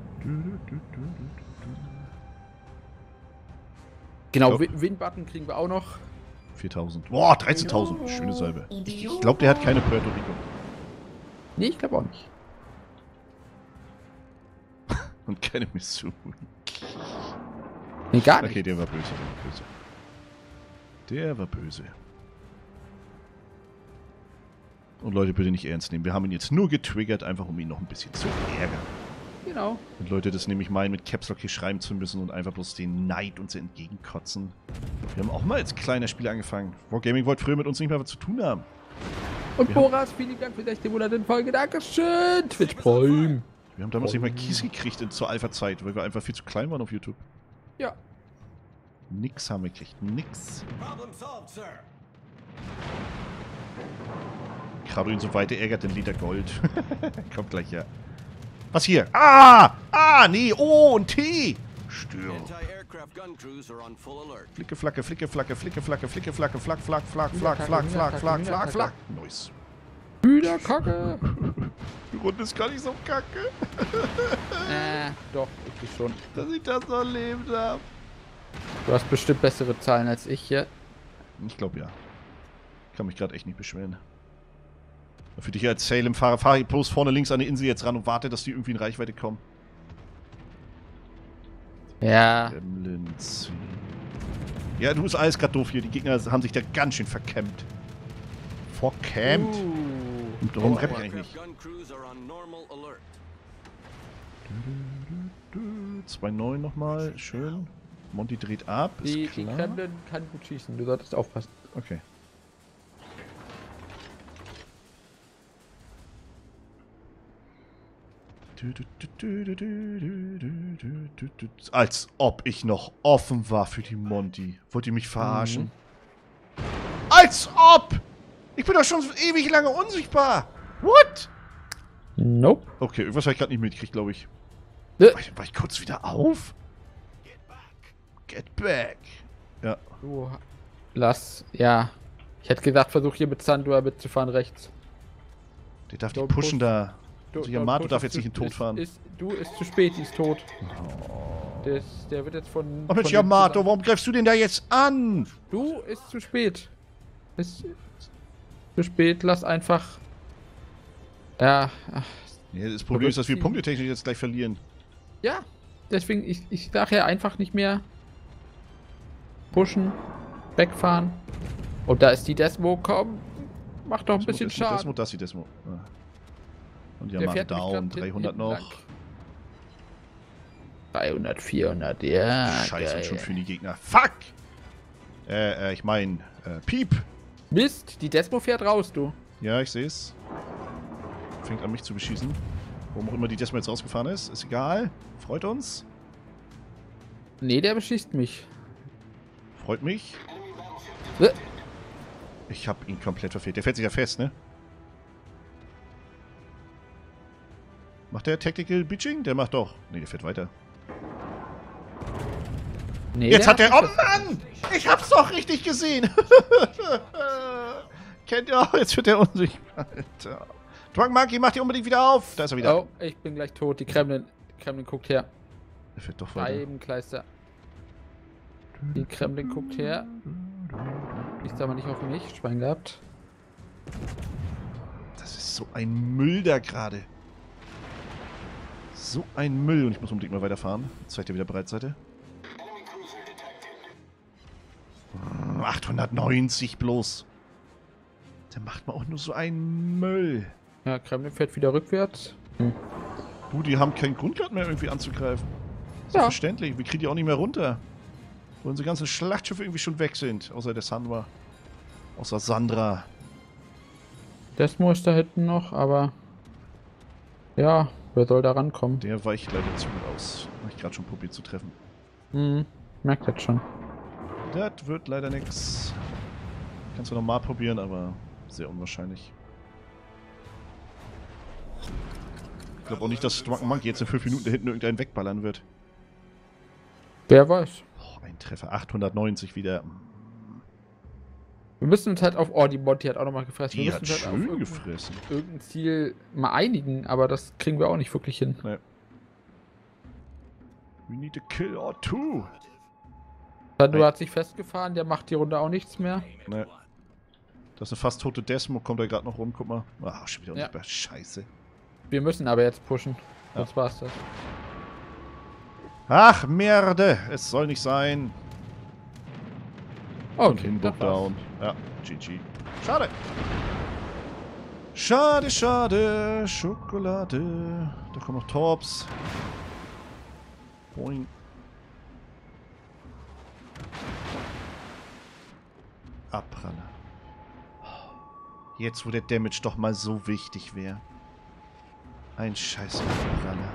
[SPEAKER 2] Genau,
[SPEAKER 1] Ich
[SPEAKER 2] Win-Button kriegen wir auch noch.
[SPEAKER 1] 4.000. Boah, 13.000. Schöne Salbe. Ich glaube, der hat keine Puerto Rico.
[SPEAKER 2] Nee, ich glaube auch nicht.
[SPEAKER 1] Und keine Mission.
[SPEAKER 2] Nee, gar nicht.
[SPEAKER 1] Okay, der war böse. Der war böse. Und Leute, bitte nicht ernst nehmen. Wir haben ihn jetzt nur getriggert, einfach um ihn noch ein bisschen zu ärgern.
[SPEAKER 2] Genau.
[SPEAKER 1] Und Leute das nämlich meinen, mit Caps Lock hier schreiben zu müssen und einfach bloß den Neid uns entgegenkotzen. Wir haben auch mal als kleiner Spieler angefangen. Wargaming wollte früher mit uns nicht mehr was zu tun haben.
[SPEAKER 2] Und
[SPEAKER 1] Wir
[SPEAKER 2] Boras, vielen Dank für 16 Monate in Folge. Dankeschön. Twitch Prime.
[SPEAKER 1] Wir haben damals nicht mal Kies gekriegt zur Alpha-Zeit, weil wir einfach viel zu klein waren auf YouTube.
[SPEAKER 2] Ja.
[SPEAKER 1] Nix haben wir gekriegt. Nix. Gerade ihn so weiter ärgert den Liter Gold. Kommt gleich her. Was hier? Nee, O und T. Störung. Flicke, flacke, flicke, flacke, flicke, flacke, flicke, flacke, flack, flack, flack, flack, flack, flack, flack, flack, flack. Nice.
[SPEAKER 2] Wieder Kacke.
[SPEAKER 1] Die Runde ist gar nicht so kacke.
[SPEAKER 2] Doch, ich schon.
[SPEAKER 1] Dass ich das noch erlebt habe.
[SPEAKER 2] Du hast bestimmt bessere Zahlen als ich hier.
[SPEAKER 1] Ich glaube ja. Kann mich gerade echt nicht beschweren. Für dich als Salem-Fahrer fahre ich bloß vorne links an die Insel jetzt ran und warte, dass die irgendwie in Reichweite kommen.
[SPEAKER 2] Ja.
[SPEAKER 1] Gremlins. Ja, du ist alles gerade doof hier. Die Gegner haben sich da ganz schön verkämmt. Verkämmt. Und darum renne ich eigentlich nicht. 2-9 nochmal. Schön. Monty dreht ab. Ist
[SPEAKER 2] Die
[SPEAKER 1] klar.
[SPEAKER 2] Kremlin kann gut schießen. Du solltest aufpassen.
[SPEAKER 1] Okay. Als ob ich noch offen war für die Monty. Wollt ihr mich verarschen? Als ob! Ich bin doch schon ewig lange unsichtbar. What?
[SPEAKER 2] Nope.
[SPEAKER 1] Okay, irgendwas habe ich gerade nicht mitgekriegt, glaube ich.
[SPEAKER 2] Äh.
[SPEAKER 1] War ich kurz wieder auf? Get back. Ja.
[SPEAKER 2] Du lass. Ja. Ich hätte gesagt, versuch hier mit Sandua mitzufahren rechts.
[SPEAKER 1] Der darf die
[SPEAKER 2] Don't
[SPEAKER 1] pushen
[SPEAKER 2] push.
[SPEAKER 1] da. Also Yamato darf jetzt nicht in den Tod fahren.
[SPEAKER 2] Ist zu spät, die ist tot. Der wird jetzt von.
[SPEAKER 1] Oh Mensch,
[SPEAKER 2] von
[SPEAKER 1] Yamato, warum greifst du den da jetzt an?
[SPEAKER 2] Du ist zu spät. Ist zu spät, lass einfach. Ja.
[SPEAKER 1] Ja, das Problem ist, dass wir punktetechnisch jetzt gleich verlieren.
[SPEAKER 2] Ja. Deswegen, ich sage ja einfach nicht mehr pushen, wegfahren. Und da ist die Desmo, komm, mach doch ein bisschen Schaden.
[SPEAKER 1] Desmo, das ist die Desmo. Ja. Und
[SPEAKER 2] Der
[SPEAKER 1] Yamato
[SPEAKER 2] fährt nämlich
[SPEAKER 1] down,
[SPEAKER 2] grad
[SPEAKER 1] 300
[SPEAKER 2] hinten
[SPEAKER 1] noch.
[SPEAKER 2] lang. 300, 400, ja.
[SPEAKER 1] Scheiße,
[SPEAKER 2] geil.
[SPEAKER 1] schon für die Gegner. Fuck! Ich meine, Piep.
[SPEAKER 2] Mist, die Desmo fährt raus, du.
[SPEAKER 1] Ja, ich sehe es. Fängt an mich zu beschießen. Warum auch immer die Desmo jetzt rausgefahren ist. Ist egal. Freut uns.
[SPEAKER 2] Nee, der beschießt mich.
[SPEAKER 1] Freut mich.
[SPEAKER 2] Äh.
[SPEAKER 1] Ich habe ihn komplett verfehlt. Der fährt sich ja fest, ne? Macht der Tactical Bitching? Der macht doch. Ne, der fährt weiter.
[SPEAKER 2] Nee,
[SPEAKER 1] Jetzt hat der... Oh
[SPEAKER 2] das-
[SPEAKER 1] Mann! Ich hab's doch richtig gesehen! Kennt ihr auch? Jetzt wird der unsichtbar. Alter. Drunk Monkey, mach die unbedingt wieder auf! Da ist er wieder.
[SPEAKER 2] Oh, ich bin gleich tot. Die Kremlin guckt her.
[SPEAKER 1] Der fährt doch weiter.
[SPEAKER 2] Scheibenkleister. Die Kremlin guckt her. Ist aber nicht auf mich. Schwein gehabt.
[SPEAKER 1] Das ist so ein Müll da gerade. So ein Müll. Und ich muss unbedingt mal weiterfahren. Jetzt zeigt er wieder Breitseite. 890 bloß. Der macht mal auch nur so einen Müll.
[SPEAKER 2] Ja, Kremlin fährt wieder rückwärts.
[SPEAKER 1] Du, die haben keinen Grund gehabt mehr irgendwie anzugreifen.
[SPEAKER 2] Ja.
[SPEAKER 1] Verständlich. Wir kriegen die auch nicht mehr runter. Wo unsere ganzen Schlachtschiffe irgendwie schon weg sind. Außer der Sandra. Außer Sandra.
[SPEAKER 2] Desmo ist da hinten noch, aber... Ja, wer soll da rankommen?
[SPEAKER 1] Der weicht leider zu gut aus. Habe ich gerade schon probiert zu treffen.
[SPEAKER 2] Merkt das schon.
[SPEAKER 1] Das wird leider nix. Kannst du nochmal probieren, aber sehr unwahrscheinlich. Ich glaube auch nicht, dass Drunken Monkey jetzt in 5 Minuten da hinten irgendeinen wegballern wird.
[SPEAKER 2] Wer weiß.
[SPEAKER 1] Oh, ein Treffer. 890 wieder.
[SPEAKER 2] Wir müssen uns halt auf... Oh, die Monty hat auch nochmal gefressen.
[SPEAKER 1] Die
[SPEAKER 2] Wir
[SPEAKER 1] hat
[SPEAKER 2] müssen uns halt
[SPEAKER 1] schön
[SPEAKER 2] auf
[SPEAKER 1] gefressen.
[SPEAKER 2] irgendein Ziel mal einigen, aber das kriegen wir auch nicht wirklich hin.
[SPEAKER 1] Nee. We need a kill or two.
[SPEAKER 2] Sandu hat sich festgefahren, der macht die Runde auch nichts mehr.
[SPEAKER 1] Nee. Das ist eine fast tote Desmo, kommt da gerade noch rum, guck mal. Ah, schon wieder
[SPEAKER 2] Ja.
[SPEAKER 1] unsichtbar. Scheiße.
[SPEAKER 2] Wir müssen aber jetzt pushen.
[SPEAKER 1] Ja.
[SPEAKER 2] Sonst war's das.
[SPEAKER 1] Ach, Merde. Es soll nicht sein. Und
[SPEAKER 2] Okay,
[SPEAKER 1] Hinburg
[SPEAKER 2] das war's.
[SPEAKER 1] down. Ja, GG. Schade. Schade, schade. Schokolade. Da kommen noch Torps. Boing. Abpraller. Jetzt, wo der Damage doch mal so wichtig wäre. Ein scheiß Abpraller.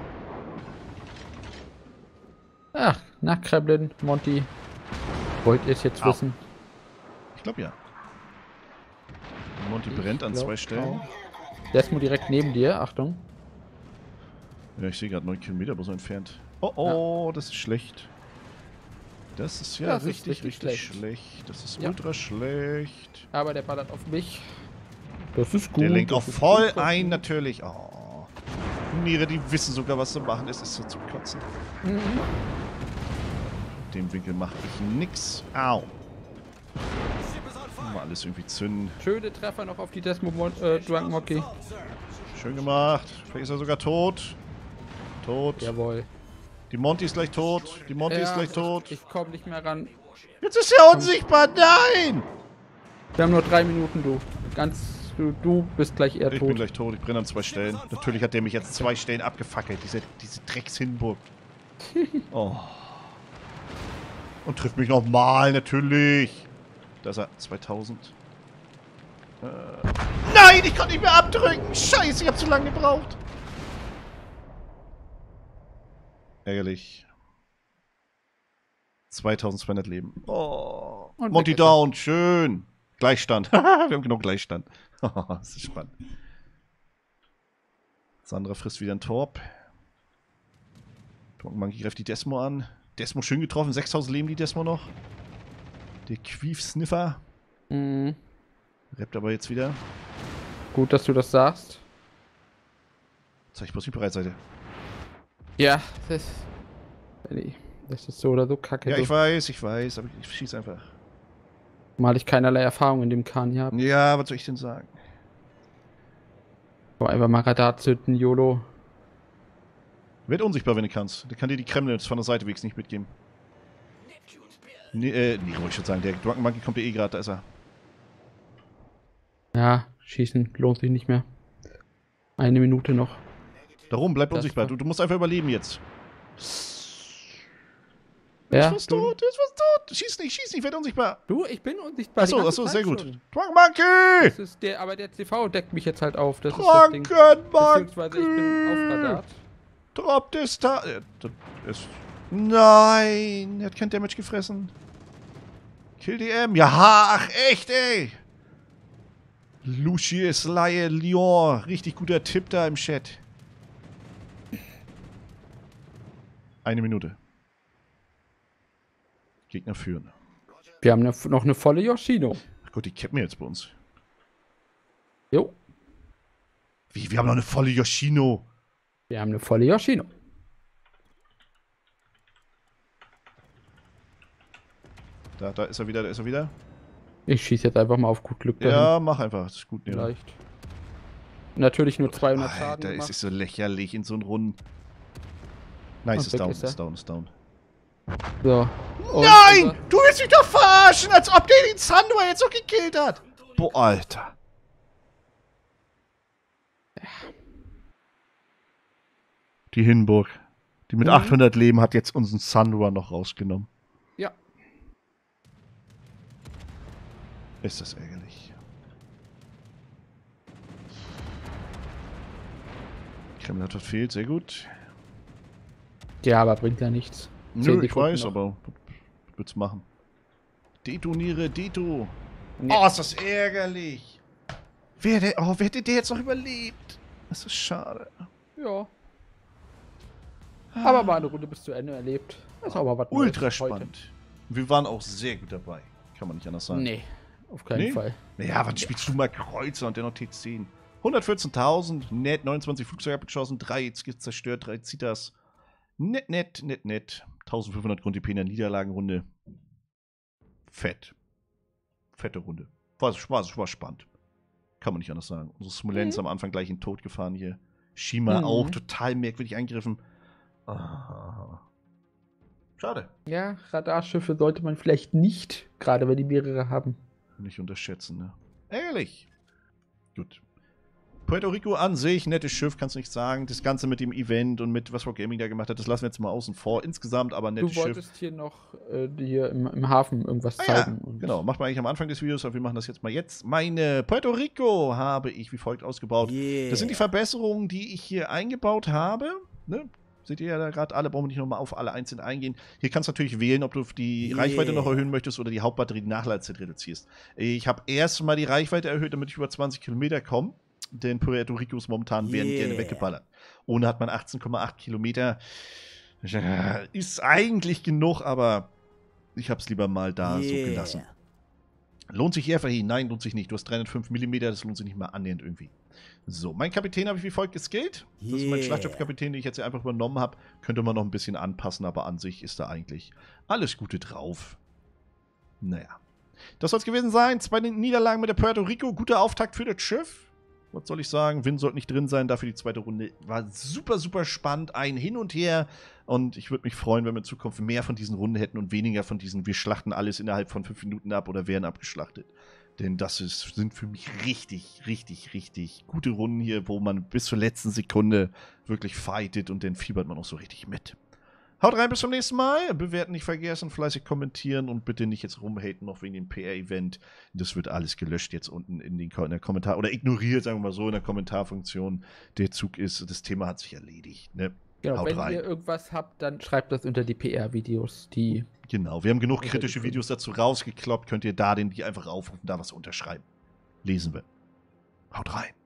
[SPEAKER 2] Ach, na Kremlin, Monty. Wollt ihr es jetzt
[SPEAKER 1] Au.
[SPEAKER 2] wissen?
[SPEAKER 1] Ich glaube ja. Monty brennt an
[SPEAKER 2] glaub
[SPEAKER 1] 2 Stellen.
[SPEAKER 2] auch. Desmo direkt neben dir, Achtung.
[SPEAKER 1] Ja, ich sehe gerade 9 Kilometer bloß entfernt. Oh, oh, das ist schlecht. Das ist ja
[SPEAKER 2] Das ist
[SPEAKER 1] richtig
[SPEAKER 2] richtig
[SPEAKER 1] schlecht. Das ist
[SPEAKER 2] Ja.
[SPEAKER 1] ultra schlecht.
[SPEAKER 2] Aber der ballert auf mich. Das ist gut.
[SPEAKER 1] Der lenkt auch
[SPEAKER 2] das ist
[SPEAKER 1] voll
[SPEAKER 2] gut.
[SPEAKER 1] ein, natürlich. Oh. Niere, die wissen sogar, was zu machen. Es ist so zum Kotzen.
[SPEAKER 2] Mhm.
[SPEAKER 1] In dem Winkel mache ich nix. Au. Mal alles irgendwie zünden.
[SPEAKER 2] Schöne Treffer noch auf die Desmo Drunk Monkey.
[SPEAKER 1] Schön gemacht. Vielleicht ist er sogar tot. Tot.
[SPEAKER 2] Jawohl.
[SPEAKER 1] Die Monty ist gleich tot. Die Monty ist gleich tot.
[SPEAKER 2] Ich komme nicht mehr ran.
[SPEAKER 1] Jetzt ist er unsichtbar. Nein!
[SPEAKER 2] Wir haben nur 3 Minuten, du. Du bist gleich eher
[SPEAKER 1] Ich
[SPEAKER 2] tot.
[SPEAKER 1] bin gleich tot. Ich brenne an 2 Stellen. Natürlich hat der mich jetzt 2 Stellen abgefackelt. Diese Drecks-Hinburg. Oh. Und trifft mich nochmal, natürlich. Da ist er. 2000. Nein, ich konnte nicht mehr abdrücken. Scheiße, ich habe zu lange gebraucht. Ärgerlich. 2200 Leben. Oh.
[SPEAKER 2] Und
[SPEAKER 1] Monty
[SPEAKER 2] weg ist er.
[SPEAKER 1] down, schön. Gleichstand. Wir haben genau Gleichstand. Das ist spannend. Sandra frisst wieder ein Torp. Drunken Monkey greift die Desmo an. Desmo schön getroffen. 6000 Leben die Desmo noch. Der Quief-Sniffer.
[SPEAKER 2] Mhm.
[SPEAKER 1] Rappt aber jetzt wieder.
[SPEAKER 2] Gut, dass du das sagst.
[SPEAKER 1] Zeig ich bloß die Breitseite.
[SPEAKER 2] Ja, das ist so oder so kacke.
[SPEAKER 1] Ja,
[SPEAKER 2] so.
[SPEAKER 1] ich weiß, aber ich schieß einfach.
[SPEAKER 2] Mal ich keinerlei Erfahrung in dem Kahn hier habe.
[SPEAKER 1] Ja, was soll ich denn sagen?
[SPEAKER 2] Boah, einfach mal Radar zünden, YOLO.
[SPEAKER 1] Werd unsichtbar, wenn du kannst. Der kann dir die Kremlin von der Seite wegs nicht mitgeben. Nee, wollte ich schon sagen. Der Drunken Monkey kommt ja eh gerade, da ist er.
[SPEAKER 2] Ja, schießen lohnt sich nicht mehr. 1 Minute noch.
[SPEAKER 1] Darum, bleib
[SPEAKER 2] Das
[SPEAKER 1] unsichtbar.
[SPEAKER 2] war-
[SPEAKER 1] Du musst einfach überleben jetzt. Der ist fast tot, der ist fast tot. Schieß nicht, werd unsichtbar.
[SPEAKER 2] Du, ich bin unsichtbar.
[SPEAKER 1] Achso, sehr gut. Drunk Monkey!
[SPEAKER 2] Das ist aber der CV deckt mich jetzt halt auf. Das
[SPEAKER 1] Drunken
[SPEAKER 2] ist das Ding.
[SPEAKER 1] Monkey!
[SPEAKER 2] Beziehungsweise ich bin auf Radar.
[SPEAKER 1] Drop this Nein! Er hat kein Damage gefressen. Kill die M. Ja, ach, echt, ey! Lucius Laie Lyon. Richtig guter Tipp da im Chat. 1 Minute. Gegner führen.
[SPEAKER 2] Wir haben noch eine volle Yoshino.
[SPEAKER 1] Ach Gott, die cappen jetzt bei uns.
[SPEAKER 2] Jo.
[SPEAKER 1] Wie? Wir haben noch eine volle Yoshino.
[SPEAKER 2] Wir haben eine volle Yoshino.
[SPEAKER 1] Da ist er wieder,
[SPEAKER 2] Ich schieße jetzt einfach mal auf gut Glück dahin.
[SPEAKER 1] Ja, mach einfach. Das ist gut, ne?
[SPEAKER 2] Vielleicht. Natürlich nur 200 Schaden.
[SPEAKER 1] Alter,
[SPEAKER 2] gemacht.
[SPEAKER 1] ist es so lächerlich in so einem Runden. Nice, ist down, ist down.
[SPEAKER 2] So. Und
[SPEAKER 1] Nein! Du willst mich doch verarschen, als ob der den Sandor jetzt noch gekillt hat! Boah, Alter. Die Hindenburg, die mit 800 Leben, hat jetzt unseren Sandor noch rausgenommen.
[SPEAKER 2] Ja.
[SPEAKER 1] Ist das ärgerlich. Kreml hat was fehlt, sehr gut.
[SPEAKER 2] Ja, aber bringt ja nichts.
[SPEAKER 1] Nö, ich weiß, aber was willst du machen? Detoniere, Deto.
[SPEAKER 2] Nee.
[SPEAKER 1] Oh, ist das ärgerlich. Wer hätte der jetzt noch überlebt? Das ist schade.
[SPEAKER 2] Ja. Aber mal eine Runde bis zu Ende erlebt. Das ist aber was
[SPEAKER 1] Ultra
[SPEAKER 2] Neues heute.
[SPEAKER 1] spannend. Wir waren auch sehr gut dabei. Kann man nicht anders sagen.
[SPEAKER 2] Nee, auf keinen Fall.
[SPEAKER 1] Naja, wann spielst du mal Kreuzer und dennoch T10? 114.000, nett, 29 Flugzeuge abgeschossen, 3 Skits zerstört, 3 Zitas. Nett. 1500 Grund-IP in der Niederlagenrunde. Fett. Fette Runde. War spannend. Kann man nicht anders sagen. Unsere Smolenz am Anfang gleich in den Tod gefahren hier. Shima auch total merkwürdig angegriffen. Ah. Schade.
[SPEAKER 2] Ja, Radarschiffe sollte man vielleicht nicht, gerade wenn die mehrere haben.
[SPEAKER 1] Nicht unterschätzen, ne? Ehrlich. Gut. Puerto Rico an sich, nettes Schiff, kannst du nicht sagen. Das Ganze mit dem Event und mit was Rock Gaming da gemacht hat, das lassen wir jetzt mal außen vor. Insgesamt aber ein nettes Schiff.
[SPEAKER 2] Du wolltest hier noch hier im Hafen irgendwas zeigen.
[SPEAKER 1] Ja, genau. Macht man eigentlich am Anfang des Videos, aber wir machen das jetzt mal jetzt. Meine Puerto Rico habe ich wie folgt ausgebaut. Das sind die Verbesserungen, die ich hier eingebaut habe. Ne? Seht ihr ja da gerade alle, brauchen wir nicht nochmal auf alle einzeln eingehen. Hier kannst du natürlich wählen, ob du die Reichweite noch erhöhen möchtest oder die Hauptbatterie, die Nachladezeit reduzierst. Ich habe erst mal die Reichweite erhöht, damit ich über 20 Kilometer komme. Denn Puerto Ricos momentan werden gerne weggeballert. Ohne hat man 18,8 Kilometer. Ist eigentlich genug, aber ich habe es lieber mal da so gelassen. Lohnt sich Airframe? Nein, lohnt sich nicht. Du hast 305 mm, das lohnt sich nicht mal annähernd irgendwie. So, mein Kapitän habe ich wie folgt geskillt. Das ist mein Schlachtschiffkapitän, den ich jetzt hier einfach übernommen habe. Könnte man noch ein bisschen anpassen, aber an sich ist da eigentlich alles Gute drauf. Naja. Das soll es gewesen sein. 2 Niederlagen mit der Puerto Rico. Guter Auftakt für das Schiff. Was soll ich sagen? Wind sollte nicht drin sein. Dafür die zweite Runde war super, super spannend. Ein Hin und Her. Und ich würde mich freuen, wenn wir in Zukunft mehr von diesen Runden hätten und weniger von diesen, wir schlachten alles innerhalb von 5 Minuten ab oder werden abgeschlachtet. Denn das sind für mich richtig, richtig, richtig gute Runden hier, wo man bis zur letzten Sekunde wirklich fightet und dann fiebert man auch so richtig mit. Haut rein, bis zum nächsten Mal. Bewerten nicht vergessen, fleißig kommentieren und bitte nicht jetzt rumhaten, noch wegen dem PR-Event. Das wird alles gelöscht jetzt unten in der Kommentar- oder ignoriert, sagen wir mal so, in der Kommentarfunktion. Der Zug ist, das Thema hat sich erledigt. Ne?
[SPEAKER 2] Genau,
[SPEAKER 1] Haut
[SPEAKER 2] wenn
[SPEAKER 1] rein.
[SPEAKER 2] ihr irgendwas habt, dann schreibt das unter die PR-Videos, die...
[SPEAKER 1] Genau, wir haben genug kritische Videos dazu rausgekloppt. Könnt ihr da die einfach aufrufen, da was unterschreiben. Lesen wir. Haut rein.